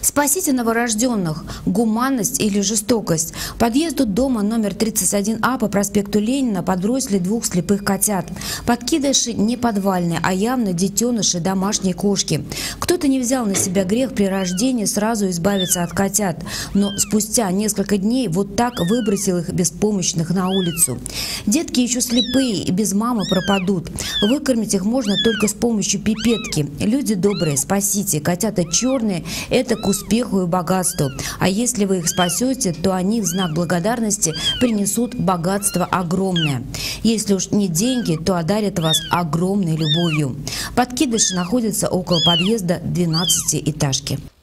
Спасите новорожденных. Гуманность или жестокость. К подъезду дома номер 31А по проспекту Ленина подбросили двух слепых котят. Подкидыши не подвальные, а явно детеныши домашней кошки. Кто-то не взял на себя грех при рождении сразу избавиться от котят, но спустя несколько дней вот так выбросил их беспомощных на улицу. Детки еще слепые и без мамы пропадут. Выкормить их можно только с помощью пипетки. Люди добрые, спасите. Котята черные – это к успеху и богатству. А если вы их спасете, то они в знак благодарности принесут богатство огромное. Если уж не деньги, то одарят вас огромной любовью. Подкидыши находятся около подъезда 12-этажки.